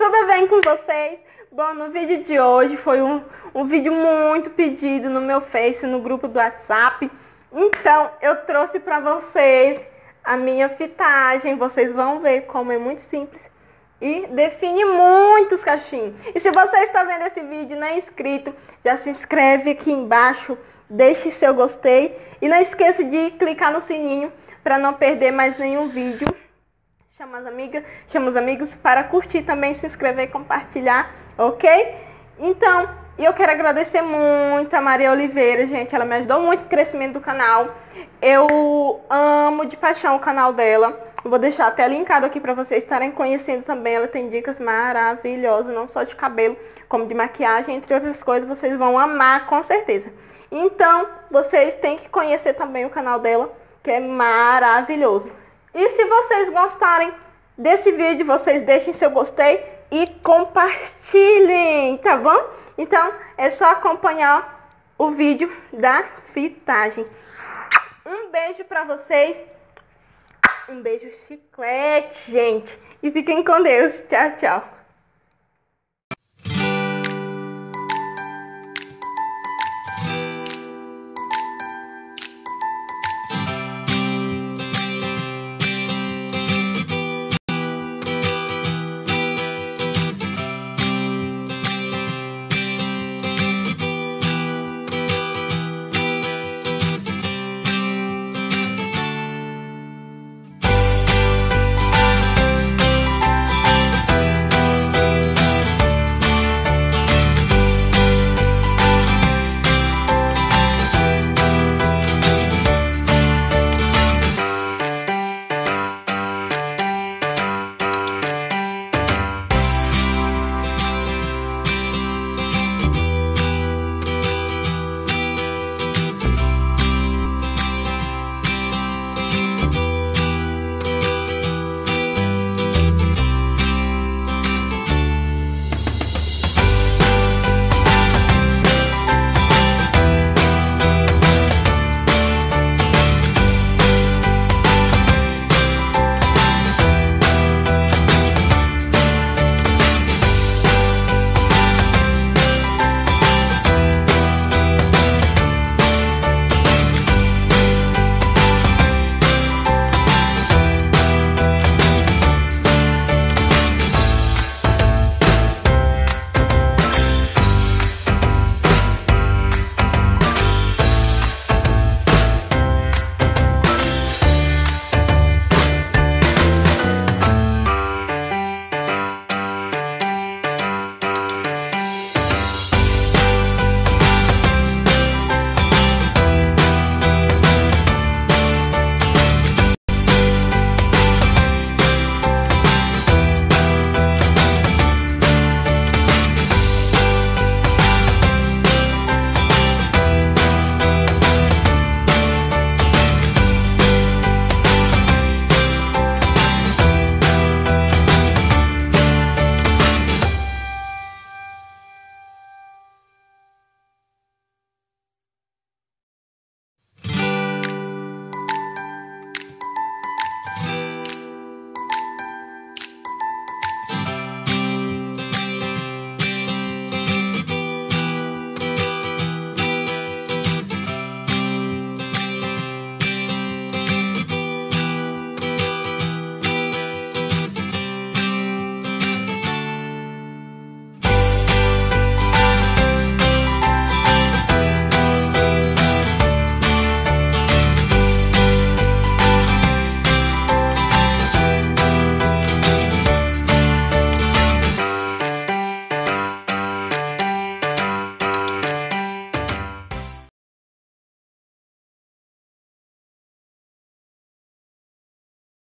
tudo bem com vocês? Bom, no vídeo de hoje foi um vídeo muito pedido no meu Face, no grupo do WhatsApp. Então, eu trouxe pra vocês a minha fitagem. Vocês vão ver como é muito simples e define muitos cachinhos. E se você está vendo esse vídeo e não é inscrito, já se inscreve aqui embaixo, deixe seu gostei e não esqueça de clicar no sininho para não perder mais nenhum vídeo. Chama as amigas, chama os amigos para curtir também, se inscrever e compartilhar, ok? Então, eu quero agradecer muito a Maria Oliveira, gente. Ela me ajudou muito no crescimento do canal. Eu amo de paixão o canal dela. Eu vou deixar até linkado aqui para vocês estarem conhecendo também. Ela tem dicas maravilhosas, não só de cabelo, como de maquiagem, entre outras coisas. Vocês vão amar, com certeza. Então, vocês têm que conhecer também o canal dela, que é maravilhoso. E se vocês gostarem desse vídeo, vocês deixem seu gostei e compartilhem, tá bom? Então, é só acompanhar o vídeo da fitagem. Um beijo pra vocês. Um beijo chiclete, gente. E fiquem com Deus. Tchau, tchau.